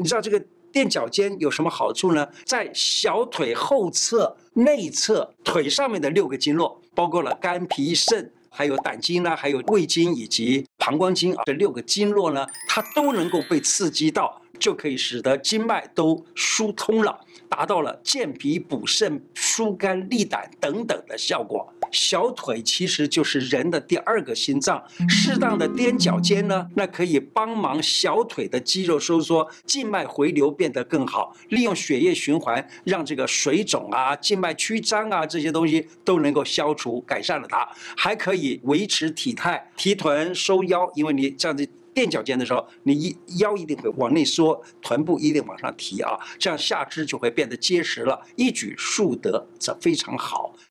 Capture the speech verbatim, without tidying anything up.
你知道这个垫脚尖有什么好处呢？在小腿后侧、内侧腿上面的六个经络，包括了肝、脾、肾。还有胆经呢，还有胃经以及膀胱经啊，这六个经络呢，它都能够被刺激到，就可以使得经脉都疏通了，达到了健脾补肾、疏肝利胆等等的效果。小腿其实就是人的第二个心脏，适当的踮脚尖呢，那可以帮忙小腿的肌肉收缩，静脉回流变得更好，利用血液循环，让这个水肿啊、静脉曲张啊这些东西都能够消除、改善了它，还可以维持体态、提臀、收腰，因为你这样子。垫脚尖的时候，你一腰一定会往内缩，臀部一定往上提啊，这样下肢就会变得结实了，一举数得，这非常好。